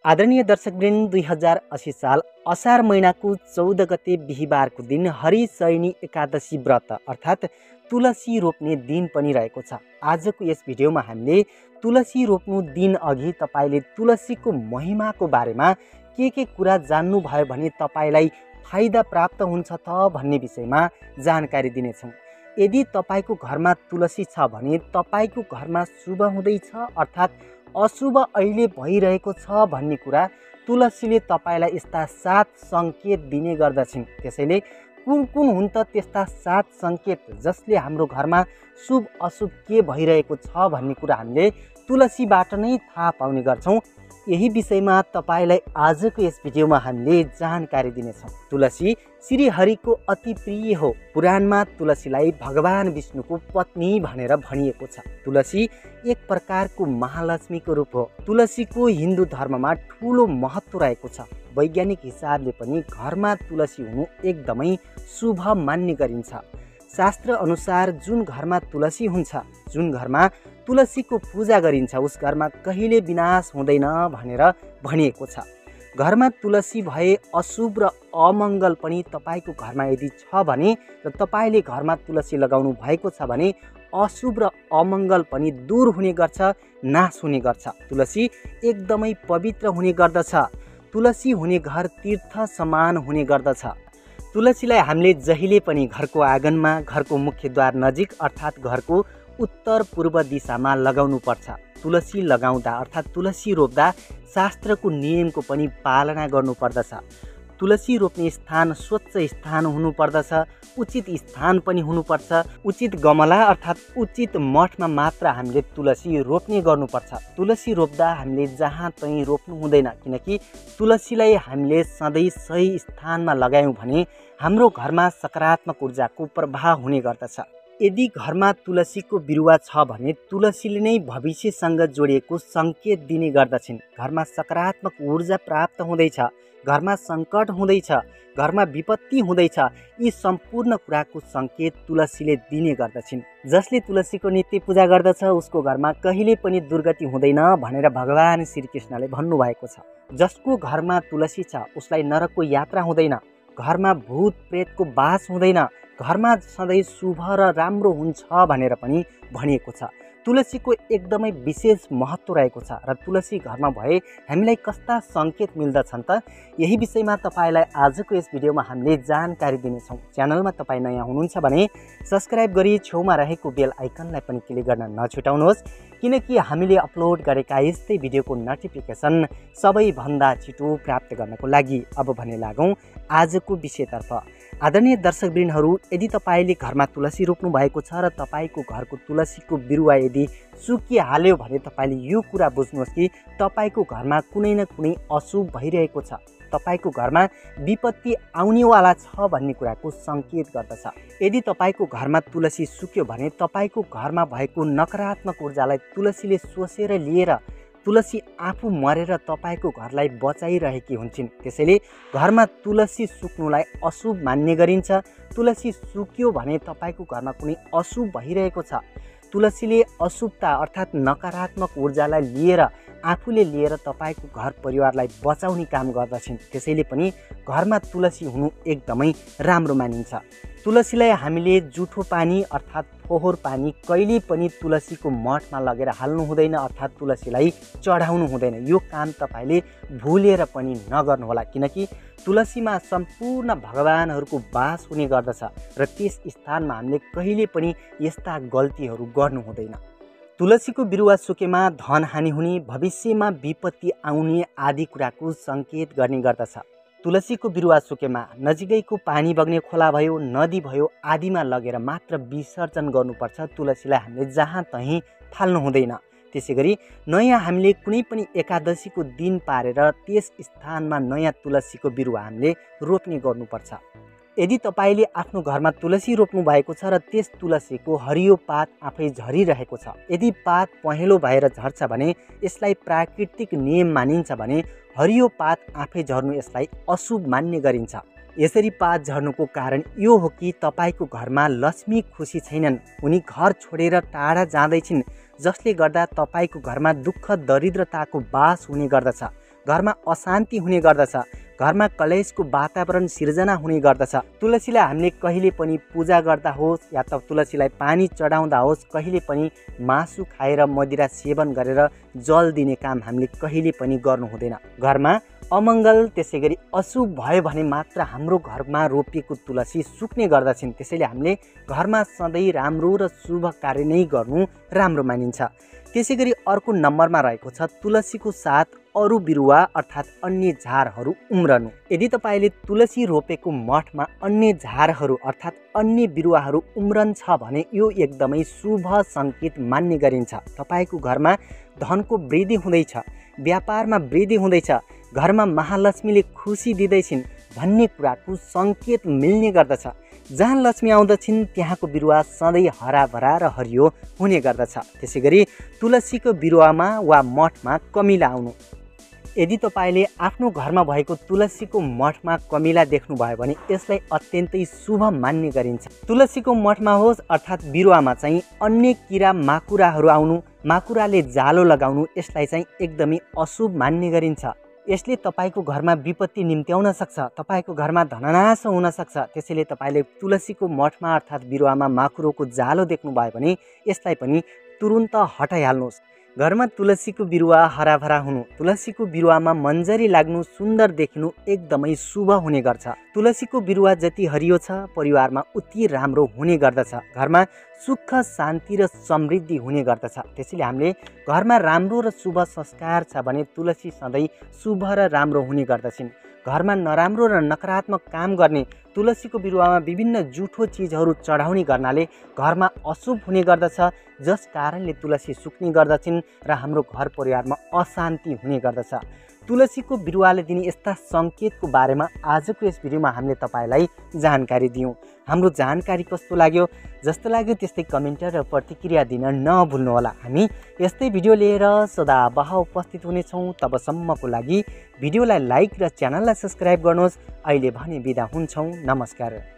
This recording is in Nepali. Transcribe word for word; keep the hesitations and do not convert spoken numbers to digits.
आदरणीय दर्शकवृन्द, दुई हजार असी साल असार महिनाको चौध गते बिहिबारको दिन हरिशयनी एकादशी व्रत अर्थात् तुलसी रोप्ने दिन पनि रहेको छ। आजको यस भिडियोमा हामीले तुलसी रोप्नु दिन अघि तपाईले तुलसीको महिमाको बारेमा के के कुरा जान्नुभयो भने तपाईलाई फाइदा प्राप्त हुन्छ त भन्ने विषयमा जानकारी दिनेछौँ। यदि तपाईको घरमा तुलसी छ भने तपाईको घरमा शुभ हुँदैछ अर्थात् अशुभ अहिले भइरहेको छ भन्ने कुरा तुलसीले तपाईलाई यस्ता सात संकेत दिने गर्दछिन्। त्यसैले कुन कुन हुन् त त्यस्ता सात संकेत जसले हाम्रो घरमा शुभ अशुभ के भइरहेको छ भन्ने कुरा हामीले तुलसीबाट नै थाहा पाउने गर्छौं। यही विषयमा तपाईलाई आजको यस भिडियोमा हामीले जानकारी दिनेछौँ। तुलसी श्री हरिको अति प्रिय हो। पुराणमा तुलसीलाई भगवान विष्णुको पत्नी भनेर भनिएको छ। तुलसी एक प्रकारको महालक्ष्मीको रूप हो। तुलसीको हिन्दू धर्ममा ठूलो महत्व रहेको छ। वैज्ञानिक हिसाबले पनि घरमा तुलसी हुनु एकदमै शुभ मान्ने गरिन्छ। शास्त्र अनुसार जुन घरमा तुलसी हुन्छ, जुन घरमा तुलसीको पूजा गरिन्छ, उस घरमा कहिले विनाश हुँदैन भनेर भनिएको छ। घरमा तुलसी भए अशुभ र अमङ्गल पनि तपाईको घरमा यदि छ भने र तपाईले घरमा तुलसी लगाउनु भएको छ भने अशुभ र अमङ्गल पनि दूर हुने गर्छ, नाश हुने गर्छ। तुलसी एकदमै पवित्र हुने गर्दछ। तुलसी हुने घर तीर्थ समान हुने गर्दछ। तुलसीलाई हामीले जहिले पनि घरको आँगनमा, घरको मुख्यद्वार नजिक अर्थात् घरको उत्तर पूर्व दिशामा लगाउनु पर्छ। तुलसी लगाउँदा अर्थात् तुलसी रोप्दा शास्त्रको नियमको पनि पालना गर्नुपर्दछ। तुलसी रोप्ने स्थान स्वच्छ स्थान हुनुपर्दछ। उचित स्थान पनि हुनुपर्छ। उचित गमला अर्थात् उचित मठमा मात्र हामीले तुलसी रोप्ने गर्नुपर्छ। तुलसी रोप्दा हामीले जहाँ तहीँ रोप्नु हुँदैन, किनकि तुलसीलाई हामीले सधैँ सही स्थानमा लगायौँ भने हाम्रो घरमा सकारात्मक ऊर्जाको प्रभाव हुने गर्दछ। यदि घरमा तुलसीको बिरुवा छ भने तुलसीले नै भविष्यसँग जोडिएको सङ्केत दिने गर्दछिन्। घरमा सकारात्मक ऊर्जा प्राप्त हुँदैछ, घरमा सङ्कट हुँदैछ, घरमा विपत्ति हुँदैछ, यी सम्पूर्ण कुराको सङ्केत तुलसीले दिने गर्दछिन्। जसले तुलसीको नित्य पूजा गर्दछ उसको घरमा कहिले पनि दुर्गति हुँदैन भनेर भगवान श्रीकृष्णले भन्नुभएको छ। जसको घरमा तुलसी छ उसलाई नरकको यात्रा हुँदैन, घरमा भूत प्रेतको बास हुँदैन, घरमा सधैँ शुभ र राम्रो हुन्छ भनेर पनि भनिएको छ। तुलसीको एकदमै विशेष महत्त्व रहेको छ र तुलसी घरमा भए हामीलाई कस्ता सङ्केत मिल्दछन् त यही विषयमा तपाईँलाई आजको यस भिडियोमा हामीले जानकारी दिनेछौँ। च्यानलमा तपाईँ नयाँ हुनुहुन्छ भने सब्सक्राइब गरी छेउमा रहेको बेल आइकनलाई पनि क्लिक गर्न नछुटाउनुहोस्, किनकि हामीले अपलोड गरेका यस्तै भिडियोको नोटिफिकेसन सबैभन्दा छिटो प्राप्त गर्नको लागि। अब भने लागौँ आजको विषयतर्फ। आदरणीय दर्शकवृन्दहरू, यदि तपाईँले घरमा तुलसी रोप्नु भएको छ र तपाईँको घरको तुलसीको बिरुवा यदि सुकिहाल्यो भने तपाईँले यो कुरा बुझ्नुहोस् कि तपाईँको घरमा कुनै न कुनै अशुभ भइरहेको छ, तपाईँको घरमा विपत्ति आउनेवाला छ भन्ने कुराको सङ्केत गर्दछ। यदि तपाईँको घरमा तुलसी सुक्यो भने तपाईँको घरमा भएको नकारात्मक ऊर्जालाई तुलसीले सोसेर लिएर तुलसी आफू मरेर तपाईँको घरलाई बचाइरहेकी हुन्छन्। त्यसैले घरमा तुलसी सुक्नुलाई अशुभ मान्ने गरिन्छ। तुलसी सुक्यो भने तपाईँको घरमा कुनै अशुभ भइरहेको छ। तुलसीले अशुभता अर्थात् नकारात्मक ऊर्जालाई लिएर आफूले लिएर तपाईँको घर परिवारलाई बचाउने काम गर्दछिन्। त्यसैले पनि घरमा तुलसी हुनु एकदमै राम्रो मानिन्छ। तुलसीलाई हामीले जुठो पानी अर्थात् फोहोर पानी कहिले पनि तुलसीको मठमा लगेर हाल्नु हुँदैन अर्थात् तुलसीलाई चढाउनु हुँदैन। यो काम तपाईँले भुलेर पनि नगर्नुहोला, किनकि तुलसीमा सम्पूर्ण भगवानहरूको बास हुने गर्दछ र त्यस स्थानमा हामीले कहिले पनि यस्ता गल्तीहरू गर्नु हुँदैन। तुलसीको बिरुवा सुकेमा धन हानि हुने, भविष्यमा विपत्ति आउने आदि कुराको सङ्केत गर्ने गर्दछ। तुलसीको बिरुवा सुकेमा नजिकैको पानी बग्ने खोला भयो, नदी भयो आदिमा लगेर मात्र विसर्जन गर्नुपर्छ। तुलसीलाई हामीले जहाँ तहीँ फाल्नु हुँदैन। त्यसै गरी नयाँ हामीले कुनै पनि एकादशीको दिन पारेर त्यस स्थानमा नयाँ तुलसीको बिरुवा हामीले रोप्ने गर्नुपर्छ। यदि तपाईँले आफ्नो घरमा तुलसी रोप्नु भएको छ र त्यस तुलसीको हरियो पात आफै झरिरहेको छ, यदि पात पहेँलो भएर झर्छ भने यसलाई प्राकृतिक नियम मानिन्छ भने हरियो पात आफै झर्नु यसलाई अशुभ मान्ने गरिन्छ। यसरी पात झर्नुको कारण यो हो कि तपाईँको घरमा लक्ष्मी खुसी छैनन्, उनी घर छोडेर टाढा जाँदैछिन्, जसले गर्दा तपाईँको घरमा दुःख दरिद्रताको बास हुने गर्दछ। घरमा अशान्ति हुने गर्दछ, घरमा कलेशको वातावरण सिर्जना हुने गर्दछ। तुलसीलाई हामीले कहिले पनि पूजा गर्दा होस् या त तुलसीलाई पानी चढाउँदा होस्, कहिले पनि मासु खाएर मदिरा सेवन गरेर जल दिने काम हामीले कहिले पनि गर्नु हुँदैन। घरमा अमङ्गल त्यसै गरी अशुभ भयो भने मात्र हाम्रो घरमा रोपिएको तुलसी सुक्ने गर्दछन्। त्यसैले हामीले घरमा सधैँ राम्रो र शुभ कार्य नै गर्नु राम्रो मानिन्छ। त्यसै गरी अर्को नम्बरमा रहेको छ तुलसीको साथ अरू बिरुवा अर्थात् अन्य झारहरू उम्रनु। यदि तपाईँले तुलसी रोपेको मठमा अन्य झारहरू अर्थात् अन्य बिरुवाहरू उम्रन्छ भने यो एकदमै शुभ सङ्केत मान्ने गरिन्छ। तपाईँको घरमा धनको वृद्धि हुँदैछ, व्यापारमा वृद्धि हुँदैछ, घरमा महालक्ष्मीले खुसी दिँदैछिन् भन्ने कुराको सङ्केत मिल्ने गर्दछ। जहाँ लक्ष्मी आउँदछिन् त्यहाँको बिरुवा सधैँ हराभरा र हरियो हुने गर्दछ। त्यसै गरी तुलसीको बिरुवामा वा मठमा कमिला आउनु। यदि तपाईँले आफ्नो घरमा भएको तुलसीको मठमा कमिला देख्नुभयो भने यसलाई अत्यन्तै शुभ मान्ने गरिन्छ। तुलसीको मठमा होस् अर्थात् बिरुवामा चाहिँ अन्य किरा माकुराहरू आउनु, माकुराले जालो लगाउनु यसलाई चाहिँ एकदमै अशुभ मान्ने गरिन्छ। यसले तपाईँको घरमा विपत्ति निम्त्याउन सक्छ, तपाईँको घरमा धननाश हुन सक्छ। त्यसैले तपाईँले तुलसीको मठमा अर्थात् बिरुवामा माकुरोको जालो देख्नुभयो भने यसलाई पनि तुरुन्त हटाइहाल्नुहोस्। घरमा तुलसीको बिरुवा हराभरा हुनु, तुलसीको बिरुवामा मन्जरी लाग्नु, सुन्दर देखिनु एकदमै शुभ हुने गर्छ। तुलसीको बिरुवा जति हरियो छ परिवारमा उति राम्रो हुने गर्दछ। घरमा सुख शान्ति र समृद्धि हुने गर्दछ। त्यसैले हामीले घरमा राम्रो र शुभ संस्कार छ भने तुलसी सधैँ शुभ र राम्रो हुने गर्दछन्। घरमा नराम्रो र नकारात्मक काम गर्ने तुलसीको बिरुवामा विभिन्न जुठो चिजहरू चढाउने गर्नाले घरमा अशुभ हुने गर्दछ, जस कारणले तुलसी सुक्ने गर्दछन् र हाम्रो घर परिवारमा अशान्ति हुने गर्दछ। तुलसीको बिरुवाले दिने यस्ता सङ्केतको बारेमा आजको यस भिडियोमा हामीले तपाईँलाई जानकारी दियौँ। हाम्रो जानकारी कस्तो लाग्यो, जस्तो लाग्यो त्यस्तै कमेन्ट र प्रतिक्रिया दिन नभुल्नुहोला। हामी यस्तै भिडियो लिएर सदाबहार उपस्थित हुनेछौँ। तबसम्मको लागि भिडियोलाई लाइक र च्यानललाई सब्सक्राइब गर्नुहोस्। अहिले भने बिदा हुन्छौँ। नमस्कार।